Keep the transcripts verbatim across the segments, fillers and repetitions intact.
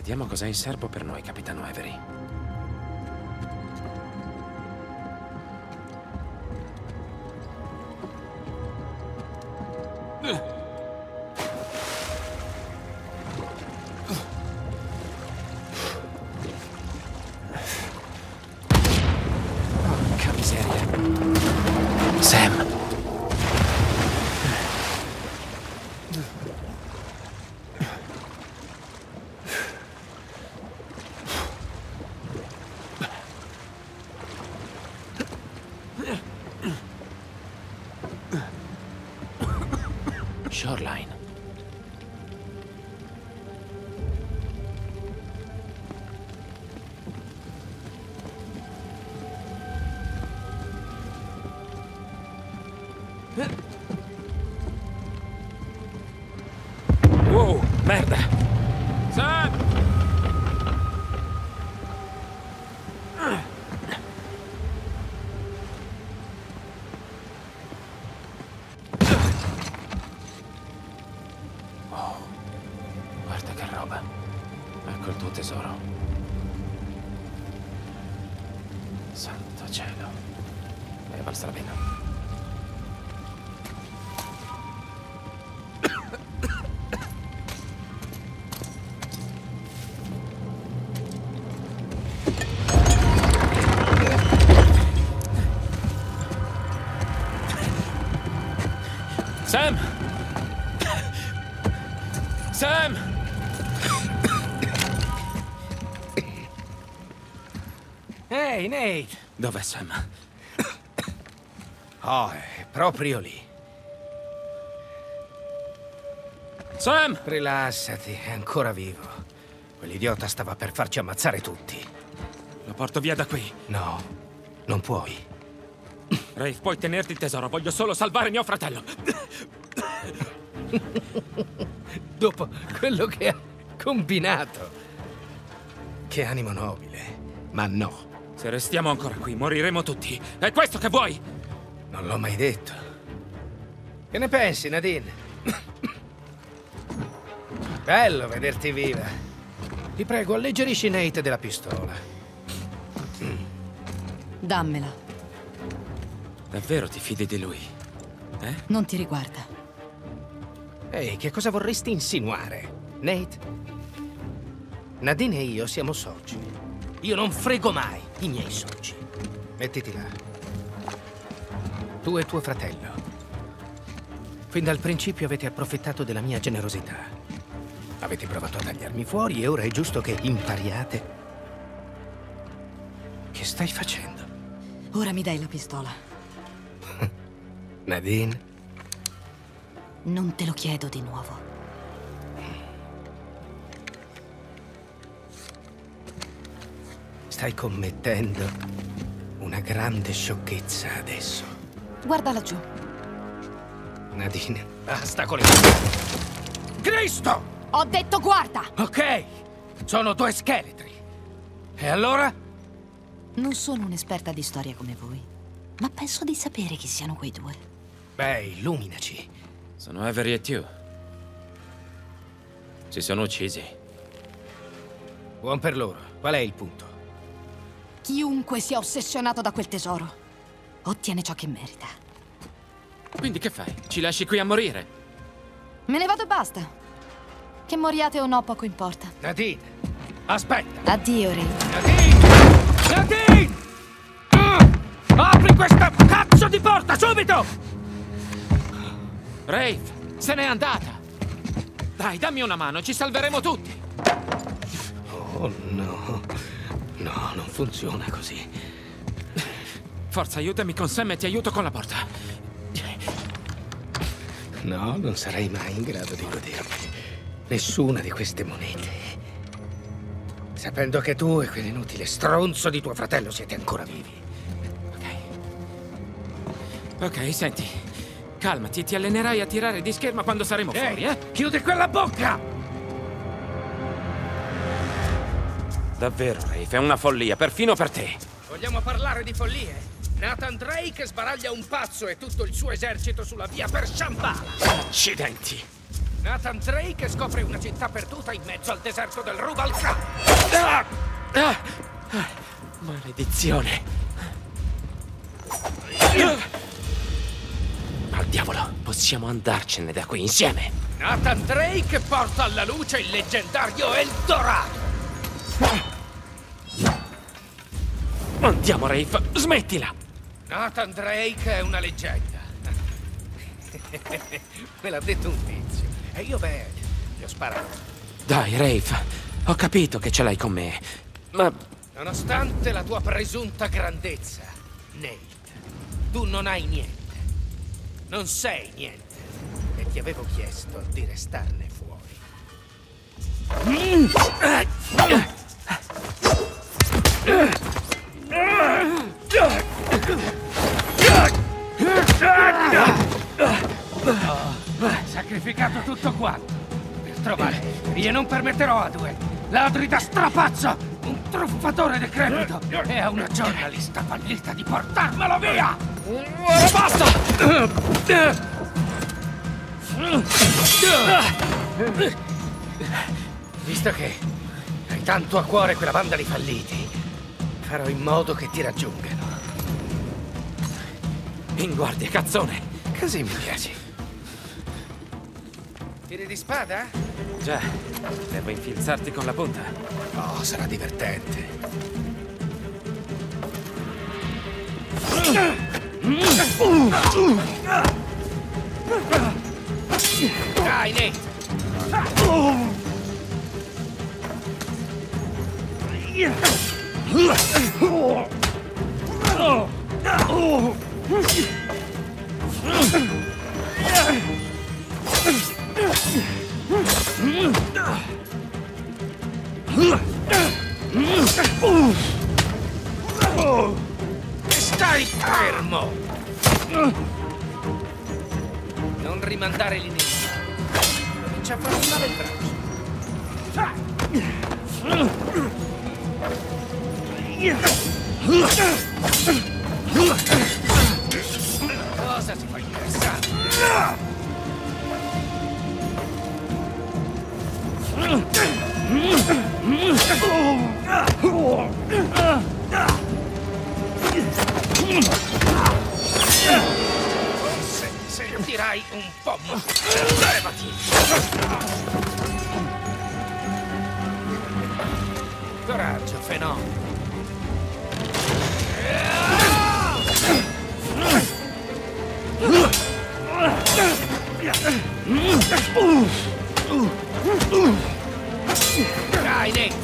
Vediamo cosa è in serbo per noi, capitano Avery. Porca miseria. Sam. Shoreline. Wow, merda! Sam! Guarda che roba. Ecco il tuo tesoro. Santo cielo. Ne è valsa la pena. Sam! Sam! Ehi, Nate! Dov'è Sam? Oh, è proprio lì. Sam! Rilassati, è ancora vivo. Quell'idiota stava per farci ammazzare tutti. Lo porto via da qui. No, non puoi. Rafe, puoi tenerti il tesoro. Voglio solo salvare mio fratello. Dopo quello che ha combinato. Che animo nobile. Ma no. Se restiamo ancora qui, moriremo tutti. È questo che vuoi? Non l'ho mai detto. Che ne pensi, Nadine? Bello vederti viva. Ti prego, alleggerisci Nate della pistola. Dammela. Davvero ti fidi di lui? Eh? Non ti riguarda. Ehi, che cosa vorresti insinuare? Nate? Nadine e io siamo soci. Io non frego mai i miei soci. Mettiti là. Tu e tuo fratello. Fin dal principio avete approfittato della mia generosità. Avete provato a tagliarmi fuori e ora è giusto che impariate. Che stai facendo? Ora mi dai la pistola. Nadine? Non te lo chiedo di nuovo. Stai commettendo una grande sciocchezza adesso. Guarda laggiù. Nadine, basta con le... Cristo! Ho detto guarda! Ok, sono due scheletri. E allora? Non sono un'esperta di storia come voi, ma penso di sapere chi siano quei due. Beh, illuminaci. Sono Avery e Tew. Si sono uccisi. Buon per loro. Qual è il punto? Chiunque sia ossessionato da quel tesoro ottiene ciò che merita. Quindi che fai? Ci lasci qui a morire? Me ne vado e basta. Che moriate o no, poco importa. Nadine, aspetta. Addio, Ray. Nadine! Nadine! Ah! Apri questa cazzo di porta, subito! Rafe, se n'è andata! Dai, dammi una mano, ci salveremo tutti! Oh, no. No, non funziona così. Forza, aiutami con Sam e ti aiuto con la porta. No, non sarei mai in grado di godermi nessuna di queste monete. Sapendo che tu e quell'inutile stronzo di tuo fratello siete ancora vivi. Ok. Ok, senti. Calmati, ti allenerai a tirare di scherma quando saremo Ehi, fuori, eh? chiudi quella bocca! Davvero, Rafe, è una follia, perfino per te. Vogliamo parlare di follie? Nathan Drake sbaraglia un pazzo e tutto il suo esercito sulla via per Shambhala. Accidenti. Nathan Drake scopre una città perduta in mezzo al deserto del Rubalcaba. Ah! Ah! Ah! Maledizione. Al diavolo, possiamo andarcene da qui insieme. Nathan Drake porta alla luce il leggendario Eldorado. Andiamo, Rafe, smettila. Nathan Drake è una leggenda. Me l'ha detto un tizio. E io, beh, gli ho sparato. Dai, Rafe, ho capito che ce l'hai con me, ma... Nonostante la tua presunta grandezza, Nate, tu non hai niente. Non sei niente. E ti avevo chiesto di restarne fuori. Ho sacrificato tutto quanto per trovare e non permetterò a due ladri da strapazzo, un truffatore decrepito e a una giornalista fallita di portarmelo via! Ora basta! Visto che hai tanto a cuore quella banda di falliti, farò in modo che ti raggiungano. In guardia, cazzone! Così mi piaci. Tiri di spada? Già, devo infilzarti con la punta. Oh, sarà divertente. Dai, Nate! Stai fermo! Non rimandare l'inizio. Comincia a farmi male il braccio. Cosa ti fa interessare? Forse sentirai un po'. Levati! Coraggio, fenomeno. Dai, Nate!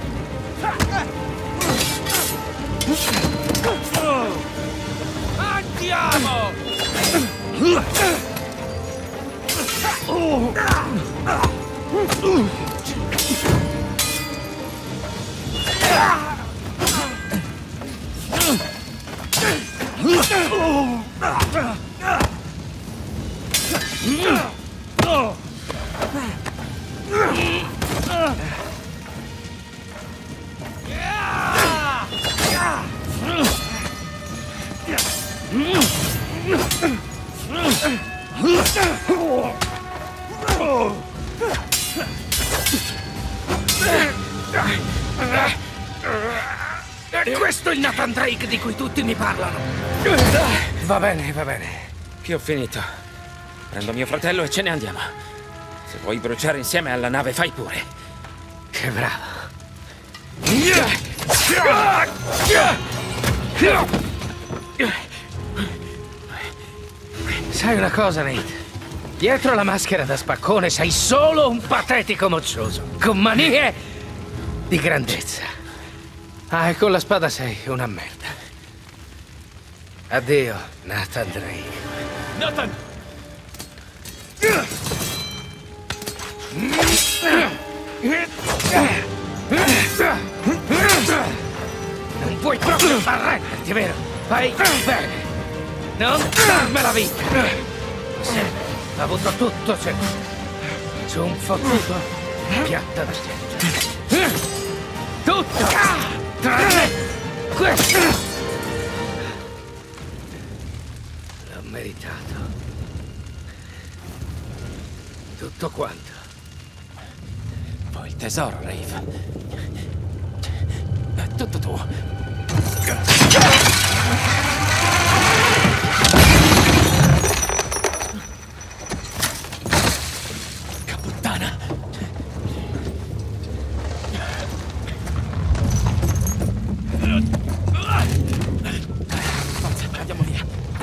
Andiamo! E questo è il Nathan Drake di cui tutti mi parlano. Va bene, va bene. Che ho finito. Prendo mio fratello e ce ne andiamo. Se vuoi bruciare insieme alla nave, fai pure. Che bravo. Sai una cosa, Nate? Dietro la maschera da spaccone sei solo un patetico moccioso, con manie di grandezza. Ah, e con la spada sei una merda. Addio, Nathan Drake. Nathan! Non puoi proprio arrenderti, vero? Fai bene. Non darmi la vita. Sì, ho avuto tutto su, su un fottuto piatto d'argento. Tutto! Tranne questo! L'ho meritato. Tutto quanto. Poi il tesoro, Rafe. È tutto tuo. Puttana. Forza, andiamo via.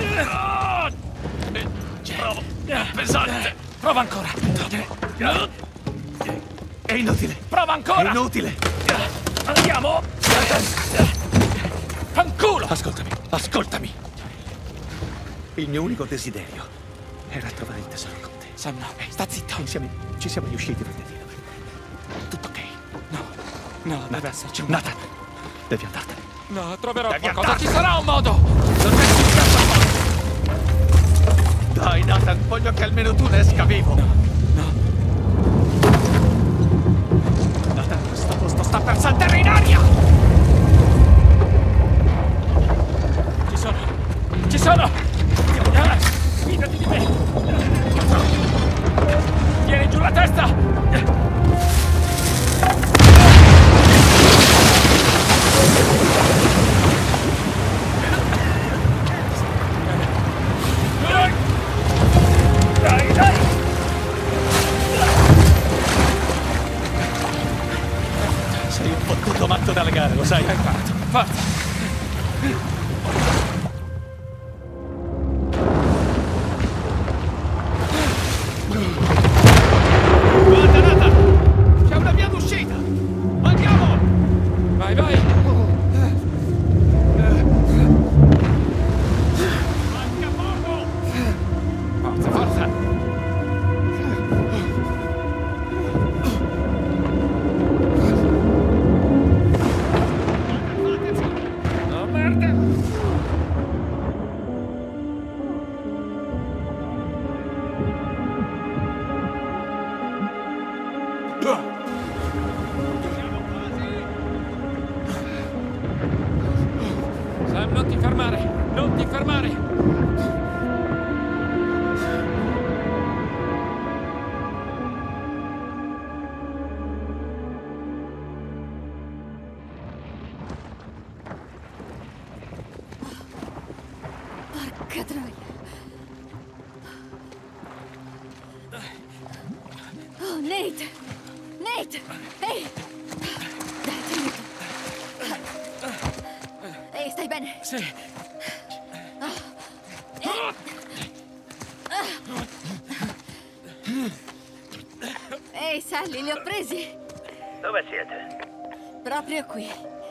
Provo. È pesante. Prova ancora. È inutile. Prova ancora. È inutile. Andiamo. Fanculo. Ascoltami, ascoltami. Il mio unico desiderio era trovare il tesoro con te. Sam, no, sta zitto. Insieme ci siamo riusciti, fratello. Tutto ok. No, no, deve esserci un... Nathan, devi andartene. No, troverò Devi qualcosa. andartene. Ci sarà un modo. Non è successo. Dai, Nathan, voglio che almeno tu ne esca vivo. No, no. Nathan, questo posto sta per saltare in aria! Ci sono. Ci sono. Ah, fidati di me. Tieni giù la testa. Dai, dai. Sei un fottuto matto dalle gare, lo sai? Hai fatto. Forza. Guarda, Nathan! C'è una via d'uscita! Andiamo! Vai, vai. Manca poco! Forza, forza. Oh, merda. Sam, non ti fermare. Non ti fermare. Porca troia. Oh, Nate! Nate! Ehi! Dai, tenuto. Ehi, stai bene? Sì. Ehi, Sally, li ho presi. Dove siete? Proprio qui.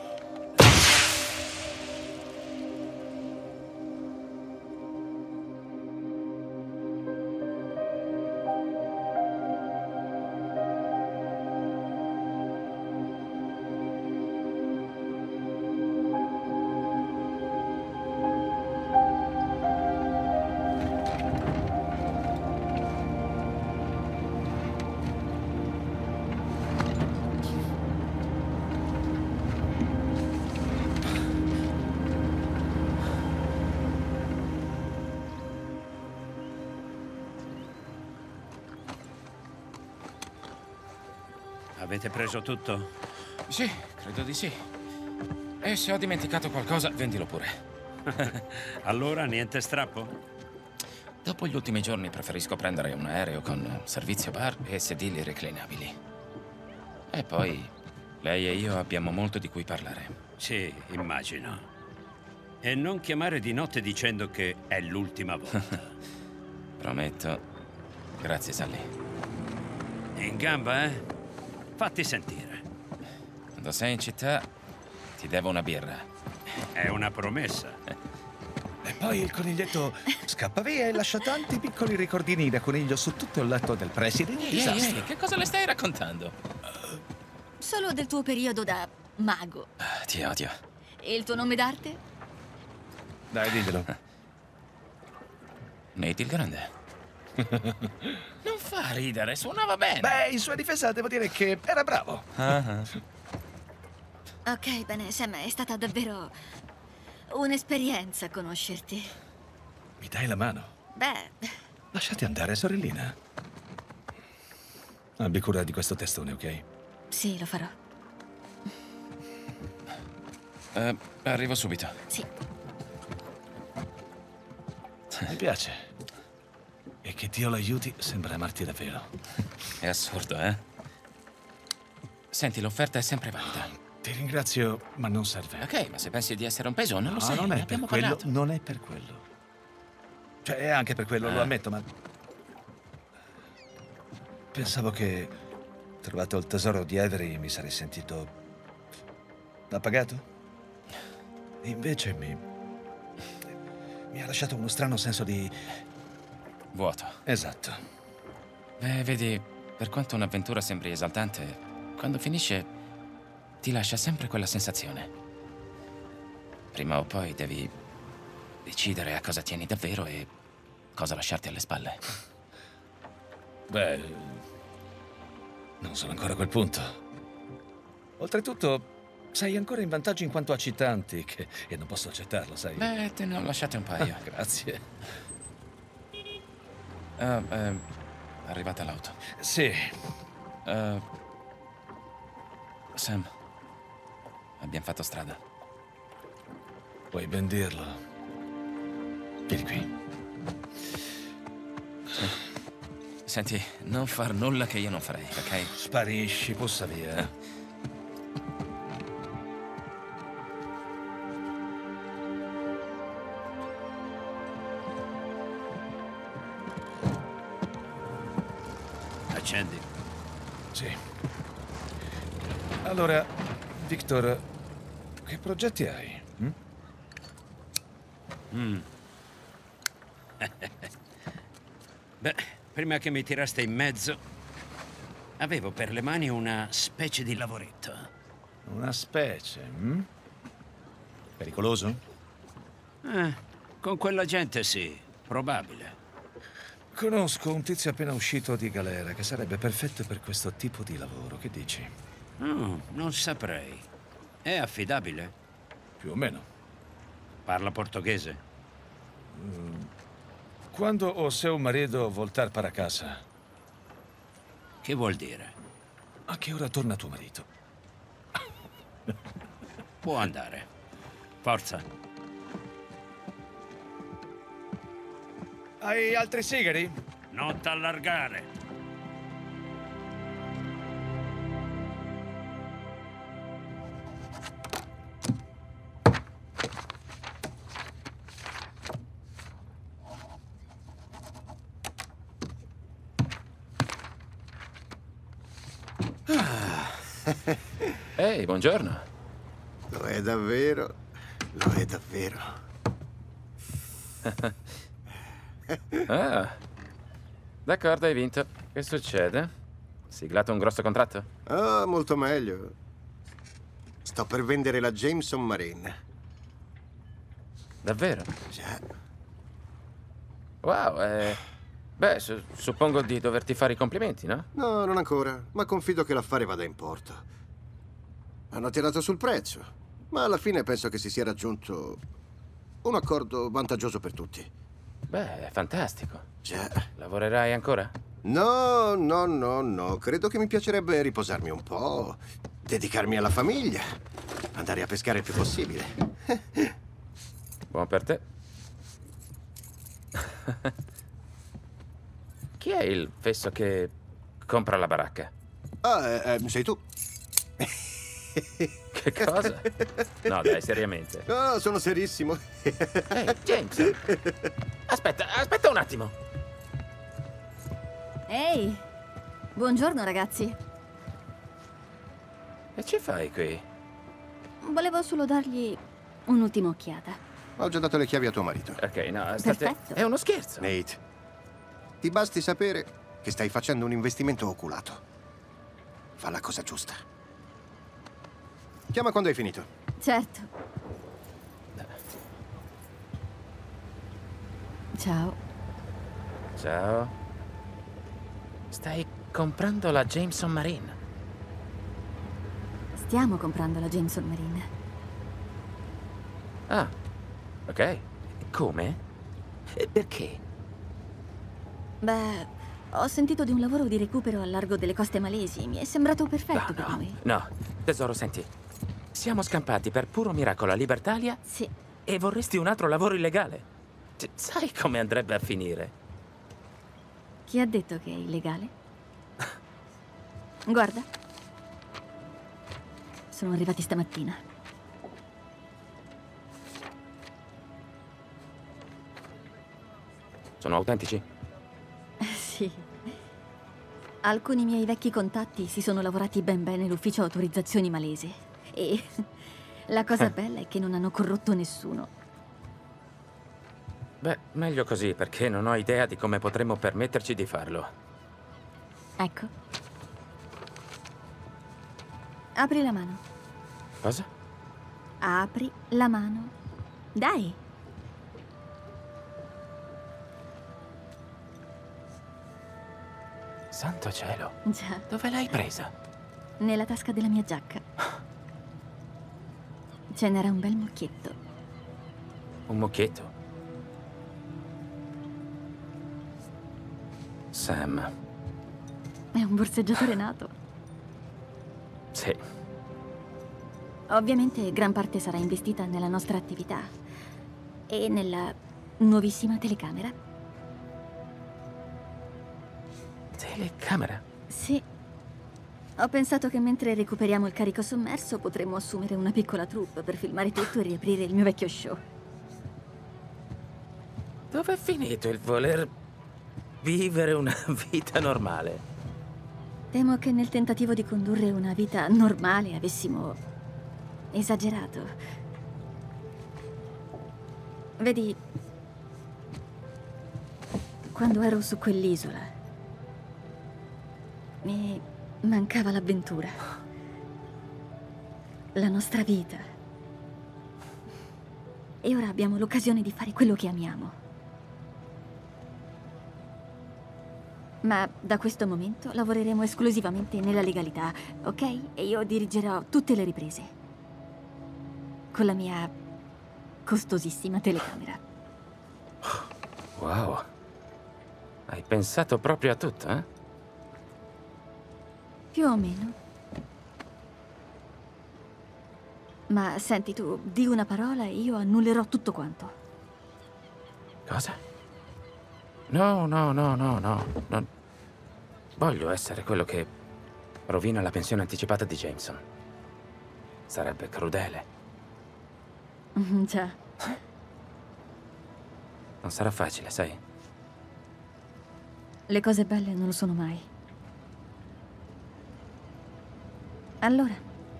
Avete preso tutto? Sì, credo di sì. E se ho dimenticato qualcosa, vendilo pure. Allora niente strappo? Dopo gli ultimi giorni preferisco prendere un aereo con servizio bar e sedili reclinabili. E poi lei e io abbiamo molto di cui parlare. Sì, immagino. E non chiamare di notte dicendo che è l'ultima volta. Prometto. Grazie, Sally. In gamba, eh? Fatti sentire. Quando sei in città, ti devo una birra. È una promessa. E poi il coniglietto scappa via e lascia tanti piccoli ricordini da coniglio su tutto il letto del preside. Un Ehi, ehi, disastro. ehi, che cosa le stai raccontando? Solo del tuo periodo da mago. Ah, ti odio. E il tuo nome d'arte? Dai, diglielo. Nate il Grande. Non fa ridere, suonava bene. Beh, in sua difesa devo dire che era bravo. Ok, bene, Sam, è stata davvero un'esperienza conoscerti. Mi dai la mano? Beh, Lasciati andare, sorellina. Abbi cura di questo testone, ok? Sì, lo farò. Eh, arrivo subito. Sì. Mi piace. E che Dio lo aiuti sembra amarti davvero. È assurdo, eh? Senti, l'offerta è sempre valida. Ti ringrazio, ma non serve. Ok, ma se pensi di essere un peso, non lo sai, non ne è per abbiamo quello, parlato. non è per quello. Cioè, è anche per quello, lo Ah. ammetto, ma... Pensavo che, trovato il tesoro di Avery, mi sarei sentito... appagato? E invece mi... mi ha lasciato uno strano senso di... Vuoto. Esatto. Beh, vedi, per quanto un'avventura sembri esaltante, quando finisce ti lascia sempre quella sensazione. Prima o poi devi decidere a cosa tieni davvero e cosa lasciarti alle spalle. Beh... non sono ancora a quel punto. Oltretutto, sei ancora in vantaggio in quanto a citanti, che... e non posso accettarlo, sai? Beh, te ne ho lasciate un paio. Grazie. Ah, eh, è arrivata l'auto. Sì. Eh, Sam, abbiamo fatto strada. Puoi ben dirlo. Vieni qui. Senti, non far nulla che io non farei, ok? Sparisci, pussa via. Accendi. Sì. Allora, Victor, che progetti hai? hm? Mm. Beh, prima che mi tiraste in mezzo, avevo per le mani una specie di lavoretto. Una specie, hm? Pericoloso? Eh, con quella gente sì, probabile. Conosco un tizio appena uscito di galera che sarebbe perfetto per questo tipo di lavoro. Che dici? Oh, non saprei. È affidabile? Più o meno. Parla portoghese? Quando o seu marido voltar para casa, Che vuol dire? a che ora torna tuo marito? Può andare. Forza. Hai altri sigari? Non t'allargare. Ehi, buongiorno. Lo è davvero, lo è davvero. Ah, d'accordo, hai vinto. Che succede? Siglato un grosso contratto? Ah, molto meglio. Sto per vendere la Jameson Marine. Davvero? Già. Wow, eh... Beh, su- suppongo di doverti fare i complimenti, no? No, non ancora, ma confido che l'affare vada in porto. Hanno tirato sul prezzo, ma alla fine penso che si sia raggiunto un accordo vantaggioso per tutti. Beh, è fantastico. Già. Lavorerai ancora? No, no, no, no. Credo che mi piacerebbe riposarmi un po', dedicarmi alla famiglia, andare a pescare il più possibile. Buon per te. Chi è il fesso che compra la baracca? Ah, eh, eh, sei tu. Che cosa? No, dai, seriamente. No, sono serissimo. Ehi, James! Aspetta, aspetta un attimo. Ehi, buongiorno ragazzi. E ci fai qui? Volevo solo dargli un'ultima occhiata. Ho già dato le chiavi a tuo marito. Ok, no, state... Perfetto. È uno scherzo. Nate, ti basti sapere che stai facendo un investimento oculato. Fa la cosa giusta. Chiama quando hai finito. Certo. Ciao. Ciao. Stai comprando la Jameson Marine. Stiamo comprando la Jameson Marine. Ah, ok. Come? E perché? Beh, Ho sentito di un lavoro di recupero al largo delle coste malesi. Mi è sembrato perfetto No, per no, noi. no. Tesoro, senti. Siamo scampati per puro miracolo a Libertalia Sì. e vorresti un altro lavoro illegale. Cioè, sai come andrebbe a finire? Chi ha detto che è illegale? Guarda. Sono arrivati stamattina. Sono autentici? Sì. Alcuni miei vecchi contatti si sono lavorati ben bene l'ufficio autorizzazioni malese. E la cosa bella è che non hanno corrotto nessuno. Beh, meglio così, perché non ho idea di come potremmo permetterci di farlo. Ecco. Apri la mano. Cosa? Apri la mano. Dai. Santo cielo. Già, Dove l'hai presa? nella tasca della mia giacca. Ce n'era un bel mucchietto. Un mucchietto. Sam. È un borseggiatore nato. Sì. Ovviamente gran parte sarà investita nella nostra attività e nella nuovissima telecamera. Telecamera? Sì. Ho pensato che mentre recuperiamo il carico sommerso potremmo assumere una piccola troupe per filmare tutto e riaprire il mio vecchio show. Dove è finito il voler vivere una vita normale? Temo che nel tentativo di condurre una vita normale avessimo esagerato. Vedi, quando ero su quell'isola mi mancava l'avventura, la nostra vita. E ora abbiamo l'occasione di fare quello che amiamo. Ma da questo momento lavoreremo esclusivamente nella legalità, ok? E io dirigerò tutte le riprese. Con la mia costosissima telecamera. Wow. Hai pensato proprio a tutto, eh? Più o meno. Ma senti tu, di una parola e io annullerò tutto quanto. Cosa? No, no, no, no, no. Non voglio essere quello che rovina la pensione anticipata di Jameson. Sarebbe crudele. Mm, Già. Non sarà facile, sai? Le cose belle non lo sono mai. Allora,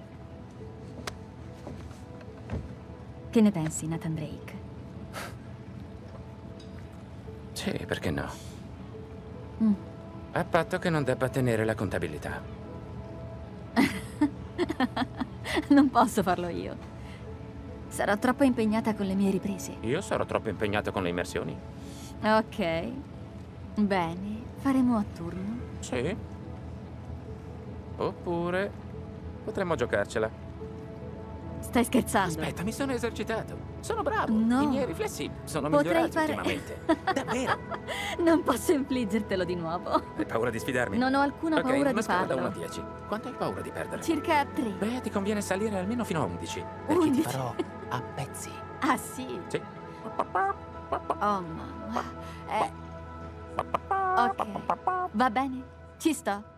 che ne pensi, Nathan Drake? Sì, perché no? Mm. A patto che non debba tenere la contabilità. Non posso farlo io. Sarò troppo impegnata con le mie riprese. Io sarò troppo impegnato con le immersioni. Ok. Bene, faremo a turno. Sì. Oppure potremmo giocarcela. Stai scherzando? Aspetta, mi sono esercitato. Sono bravo. No. I miei riflessi sono Potrei migliorati fare- ultimamente. Davvero? Non posso infliggertelo di nuovo. Hai paura di sfidarmi? Non ho alcuna Ok, paura una di scala da farlo. uno a dieci. Quanto hai paura di perdere? Circa tre. Beh, ti conviene salire almeno fino a undici. Perché undici? ti farò a pezzi. Ah, sì? Sì. Oh, mamma. Eh. Ok. Va bene. Ci sto.